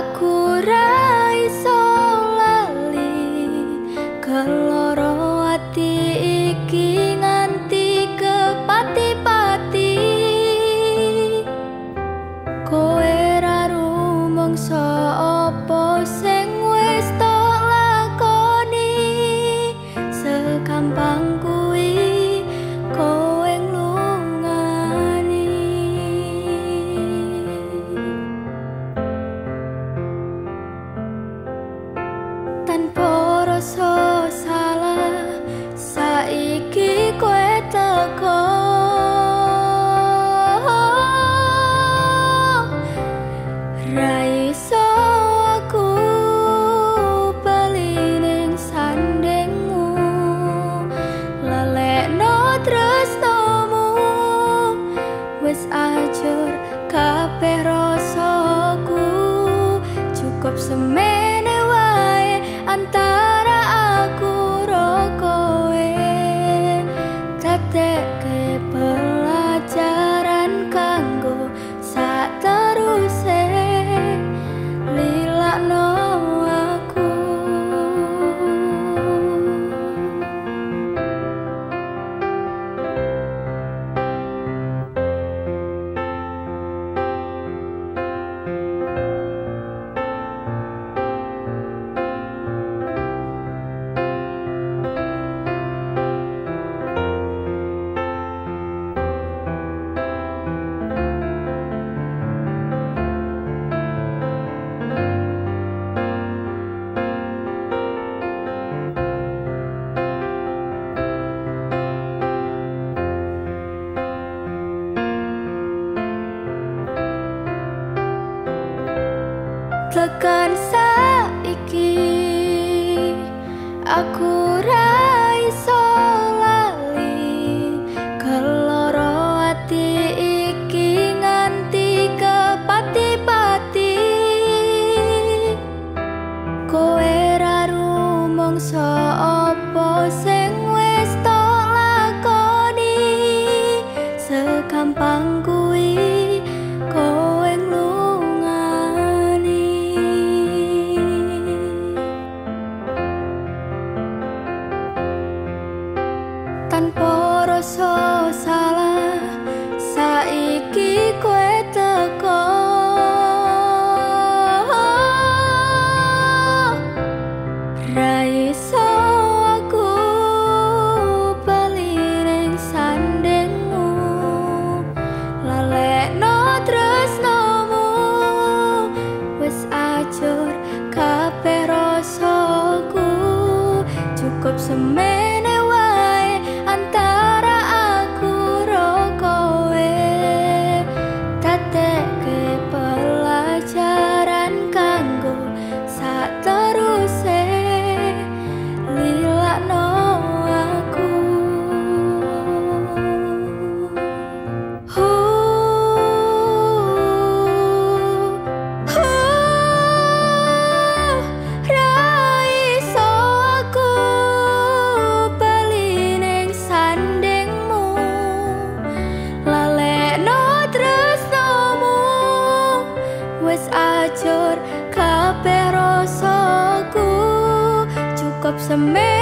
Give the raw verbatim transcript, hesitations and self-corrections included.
Aku ra iso lali keloro ati iki nganti kepati-pati. Kowe ra rumangsa apa sing wis tak lakoni, sekampang kuwi kowe nglungani. Tanpa rasa salah saiki kowe teko, ra iso aku bali ning sandingmu, lalekno tresnamu wis ajur kabeh rasaku. Cukup semene wae antara aku ro kowe, dadekke pelajaran kanggo sateruse lilakno aku. Tekan saiki aku ra iso lali keloro ati iki nganti kepati-pati. Kowe ra rumangsa apa sing wis tak lakoni, sekampang kuwi kowe nglungani. Tanpa rasa salah saiki kowe teko, ra iso aku bali ning sandingmu, lalekno tresnamu wis ajur kabeh rasaku. Cukup semene wae antara aku ro kowe, dadekke pelajaran kanggo sateruse lilakno aku. Ra iso aku bali ning sandingmu, lalekno tresnamu wis ajur kabeh rasaku. Cukup semene